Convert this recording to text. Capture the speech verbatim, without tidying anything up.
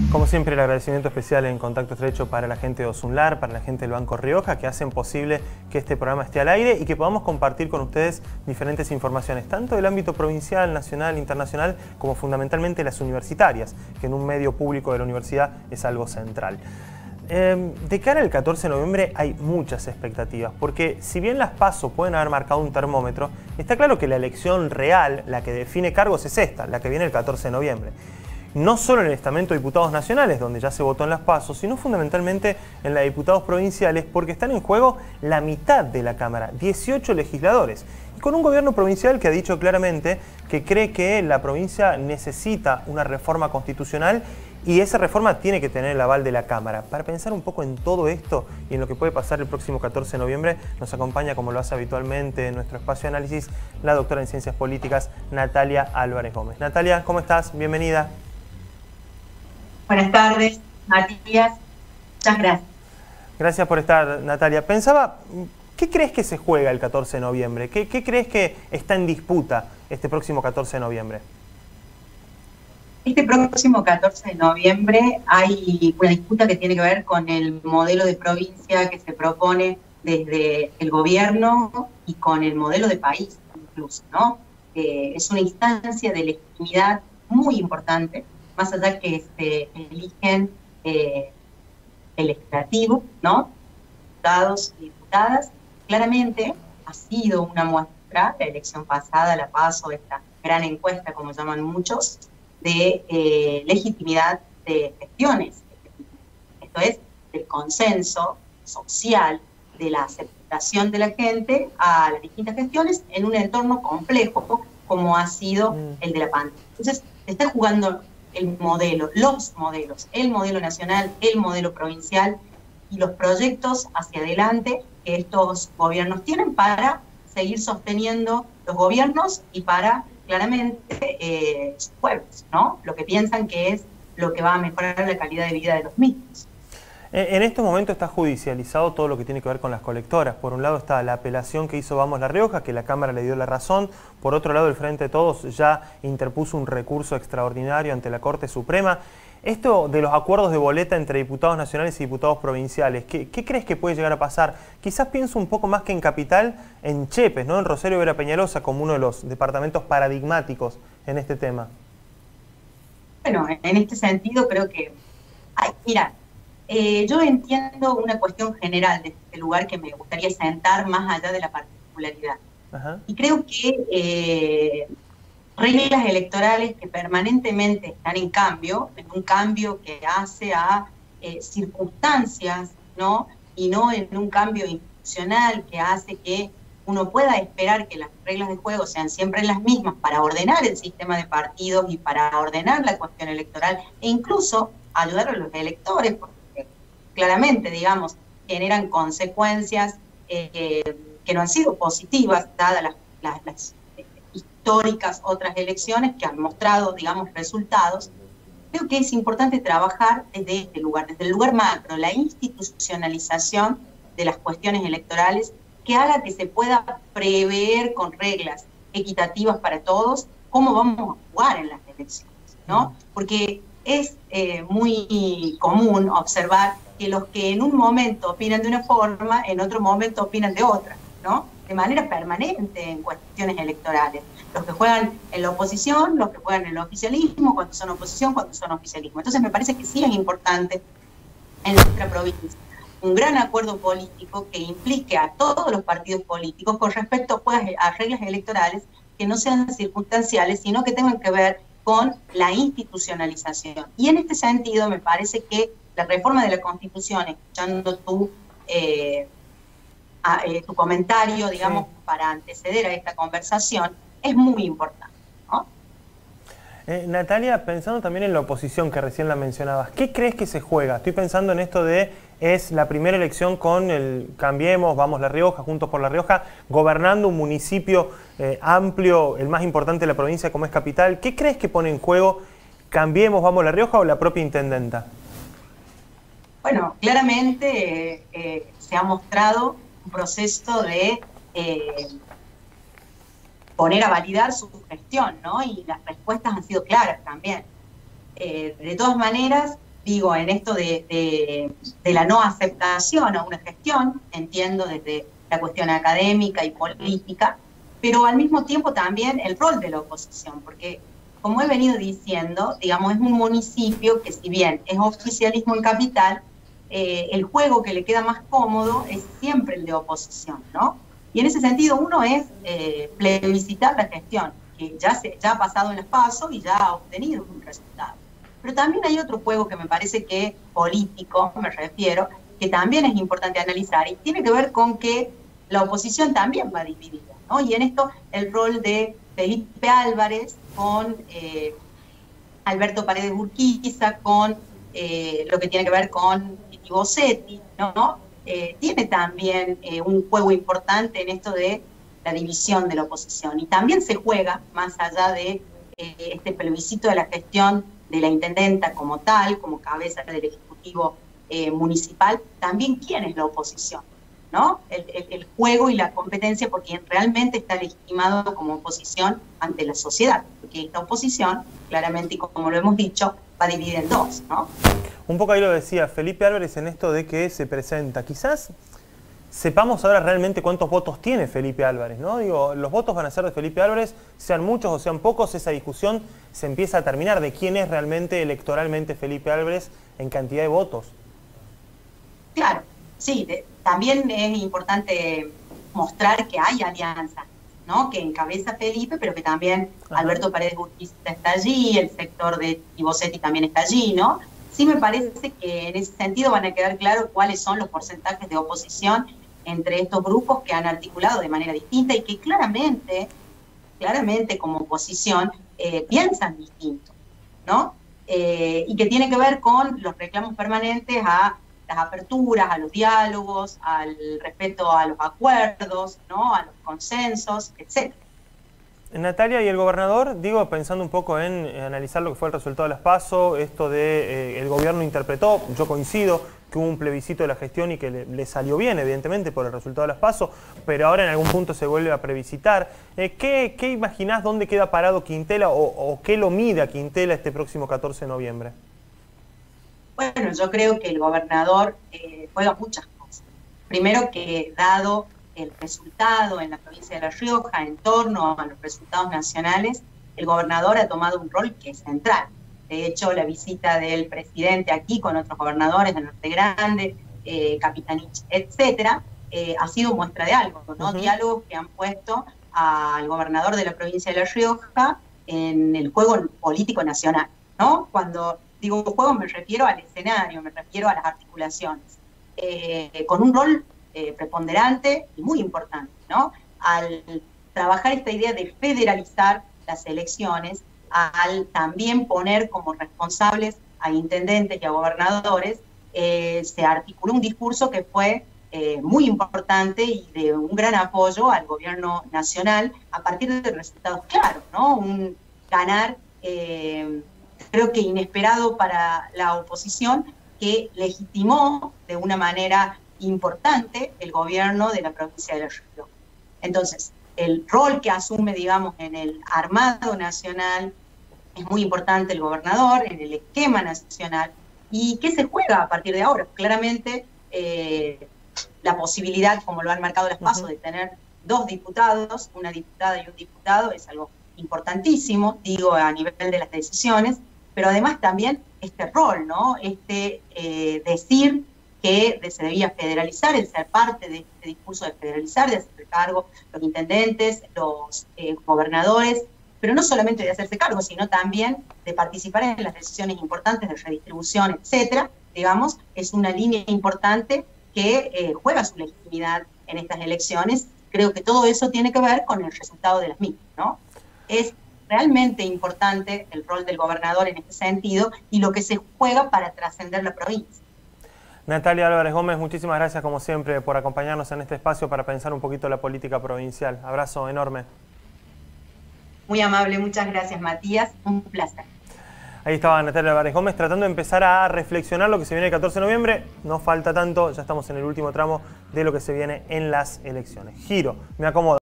Como siempre, el agradecimiento especial en Contacto Estrecho para la gente de Osunlar, para la gente del Banco Rioja, que hacen posible que este programa esté al aire y que podamos compartir con ustedes diferentes informaciones, tanto del ámbito provincial, nacional, internacional, como fundamentalmente las universitarias, que en un medio público de la universidad es algo central. Eh, de cara al catorce de noviembre hay muchas expectativas, porque si bien las PASO pueden haber marcado un termómetro, está claro que la elección real, la que define cargos, es esta, la que viene el catorce de noviembre. No solo en el estamento de diputados nacionales, donde ya se votó en las PASO, sino fundamentalmente en la de diputados provinciales, porque están en juego la mitad de la Cámara, dieciocho legisladores, y con un gobierno provincial que ha dicho claramente que cree que la provincia necesita una reforma constitucional y esa reforma tiene que tener el aval de la Cámara. Para pensar un poco en todo esto y en lo que puede pasar el próximo catorce de noviembre, nos acompaña, como lo hace habitualmente en nuestro espacio de análisis, la doctora en Ciencias Políticas, Natalia Álvarez Gómez. Natalia, ¿cómo estás? Bienvenida. Buenas tardes, Matías. Muchas gracias. Gracias por estar, Natalia. Pensaba, ¿qué crees que se juega el catorce de noviembre? ¿Qué, qué crees que está en disputa este próximo catorce de noviembre? Este próximo catorce de noviembre hay una disputa que tiene que ver con el modelo de provincia que se propone desde el gobierno y con el modelo de país incluso, ¿no? Eh, es una instancia de legitimidad muy importante, más allá que se eligen eh, el legislativo, ¿no? Diputados y diputadas. Claramente ha sido una muestra, la elección pasada, la PASO, esta gran encuesta, como llaman muchos, de eh, legitimidad de gestiones. Esto es, del consenso social, de la aceptación de la gente a las distintas gestiones en un entorno complejo como ha sido mm. el de la pandemia. Entonces, se está jugando el modelo, los modelos, el modelo nacional, el modelo provincial y los proyectos hacia adelante que estos gobiernos tienen para seguir sosteniendo los gobiernos y para, claramente, eh, sus pueblos, ¿no? Lo que piensan que es lo que va a mejorar la calidad de vida de los mismos. En este momento está judicializado todo lo que tiene que ver con las colectoras. Por un lado está la apelación que hizo Vamos La Rioja, que la Cámara le dio la razón. Por otro lado, el Frente de Todos ya interpuso un recurso extraordinario ante la Corte Suprema. Esto de los acuerdos de boleta entre diputados nacionales y diputados provinciales, ¿qué, qué crees que puede llegar a pasar? Quizás pienso un poco más que en Capital, en Chepes, ¿no? En Rosario Vera Peñalosa, como uno de los departamentos paradigmáticos en este tema. Bueno, en este sentido creo que... Ay, mira, Eh, yo entiendo una cuestión general de este lugar que me gustaría sentar más allá de la particularidad. Ajá. Y creo que eh, reglas electorales que permanentemente están en cambio, en un cambio que hace a eh, circunstancias, ¿no? Y no en un cambio institucional que hace que uno pueda esperar que las reglas de juego sean siempre las mismas para ordenar el sistema de partidos y para ordenar la cuestión electoral e incluso ayudar a los electores, porque claramente, digamos, generan consecuencias eh, que no han sido positivas, dadas las, las, las históricas otras elecciones que han mostrado, digamos, resultados. Creo que es importante trabajar desde este lugar, desde el lugar macro, la institucionalización de las cuestiones electorales, que haga que se pueda prever con reglas equitativas para todos cómo vamos a jugar en las elecciones, ¿no? Porque es eh, muy común observar que los que en un momento opinan de una forma, en otro momento opinan de otra, ¿no? De manera permanente en cuestiones electorales. Los que juegan en la oposición, los que juegan en el oficialismo, cuando son oposición, cuando son oficialismo. Entonces me parece que sí es importante en nuestra provincia un gran acuerdo político que implique a todos los partidos políticos con respecto pues, a reglas electorales que no sean circunstanciales, sino que tengan que ver con la institucionalización. Y en este sentido me parece que la reforma de la Constitución, escuchando tu, eh, a, eh, tu comentario, digamos, sí. para anteceder a esta conversación, es muy importante, ¿no? Eh, Natalia, pensando también en la oposición que recién la mencionabas, ¿qué crees que se juega? Estoy pensando en esto de, es la primera elección con el Cambiemos, Vamos La Rioja, Juntos por La Rioja, gobernando un municipio eh, amplio, el más importante de la provincia como es Capital. ¿Qué crees que pone en juego Cambiemos, Vamos La Rioja o la propia intendenta? Bueno, claramente eh, eh, se ha mostrado un proceso de eh, poner a validar su gestión, ¿no? Y las respuestas han sido claras también. Eh, de todas maneras, digo, en esto de, de, de la no aceptación a una gestión, entiendo desde la cuestión académica y política, pero al mismo tiempo también el rol de la oposición, porque como he venido diciendo, digamos, es un municipio que si bien es oficialismo en capital, eh, el juego que le queda más cómodo es siempre el de oposición, ¿no? Y en ese sentido uno es eh, plebiscitar la gestión, que ya, se, ya ha pasado en las PASO y ya ha obtenido un resultado. Pero también hay otro juego que me parece que político, me refiero, que también es importante analizar y tiene que ver con que la oposición también va dividida, ¿no? Y en esto el rol de Felipe Álvarez con eh, Alberto Paredes Urquiza, con eh, lo que tiene que ver con Titi Bossetti, ¿no? Eh, tiene también eh, un juego importante en esto de la división de la oposición. Y también se juega, más allá de eh, este plebiscito de la gestión de la intendenta como tal, como cabeza del Ejecutivo eh, municipal, también quién es la oposición, ¿no? El, el, el juego y la competencia por quien realmente está legitimado como oposición ante la sociedad, porque esta oposición, claramente, y como lo hemos dicho, va dividida en dos, ¿no? Un poco ahí lo decía Felipe Álvarez en esto de que se presenta. Quizás sepamos ahora realmente cuántos votos tiene Felipe Álvarez, ¿no? Digo, los votos van a ser de Felipe Álvarez, sean muchos o sean pocos, esa discusión se empieza a terminar de quién es realmente electoralmente Felipe Álvarez en cantidad de votos. Claro, sí, de, también es importante mostrar que hay alianzas, ¿no? Que encabeza Felipe, pero que también Ajá. Alberto Paredes Urquiza está allí, el sector de Bossetti también está allí, ¿no? Sí me parece que en ese sentido van a quedar claros cuáles son los porcentajes de oposición entre estos grupos que han articulado de manera distinta y que claramente, claramente como oposición eh, piensan distinto, ¿no? Eh, y que tiene que ver con los reclamos permanentes a las aperturas, a los diálogos, al respeto a los acuerdos, ¿no? A los consensos, etcétera. Natalia, y el gobernador, digo, pensando un poco en analizar lo que fue el resultado de las PASO, esto de eh, el gobierno interpretó, yo coincido, que hubo un plebiscito de la gestión y que le, le salió bien, evidentemente, por el resultado de las PASO, pero ahora en algún punto se vuelve a plebiscitar. Eh, ¿qué, ¿Qué imaginás dónde queda parado Quintela o, o qué lo mide a Quintela este próximo catorce de noviembre? Bueno, yo creo que el gobernador eh, juega muchas cosas. Primero que dado el resultado en la provincia de La Rioja en torno a los resultados nacionales, el gobernador ha tomado un rol que es central. De hecho, la visita del presidente aquí con otros gobernadores de Norte Grande, eh, Capitanich, etcétera, eh, ha sido muestra de algo, ¿no? Uh-huh. Diálogos que han puesto al gobernador de la provincia de La Rioja en el juego político nacional, ¿no? Cuando digo juego me refiero al escenario, me refiero a las articulaciones, eh, con un rol Eh, preponderante y muy importante, ¿no? Al trabajar esta idea de federalizar las elecciones, al también poner como responsables a intendentes y a gobernadores, eh, se articuló un discurso que fue eh, muy importante y de un gran apoyo al gobierno nacional a partir de resultados claros, ¿no? Un ganar, eh, creo que inesperado para la oposición, que legitimó de una manera importante el gobierno de la provincia de La Rioja. Entonces, el rol que asume, digamos, en el armado nacional es muy importante el gobernador, en el esquema nacional. ¿Y qué se juega a partir de ahora? Claramente, eh, la posibilidad, como lo han marcado las PASO, uh-huh. de tener dos diputados, una diputada y un diputado, es algo importantísimo, digo, a nivel de las decisiones, pero además también este rol, ¿no? Este eh, decir que se debía federalizar, el ser parte de este discurso de federalizar, de hacerse cargo los intendentes, los eh, gobernadores, pero no solamente de hacerse cargo, sino también de participar en las decisiones importantes de redistribución, etcétera. Digamos, es una línea importante que eh, juega su legitimidad en estas elecciones. Creo que todo eso tiene que ver con el resultado de las mismas, ¿no? Es realmente importante el rol del gobernador en este sentido y lo que se juega para trascender la provincia. Natalia Álvarez Gómez, muchísimas gracias como siempre por acompañarnos en este espacio para pensar un poquito la política provincial. Abrazo enorme. Muy amable, muchas gracias Matías, un placer. Ahí estaba Natalia Álvarez Gómez tratando de empezar a reflexionar lo que se viene el catorce de noviembre. No falta tanto, ya estamos en el último tramo de lo que se viene en las elecciones. Giro, me acomodo.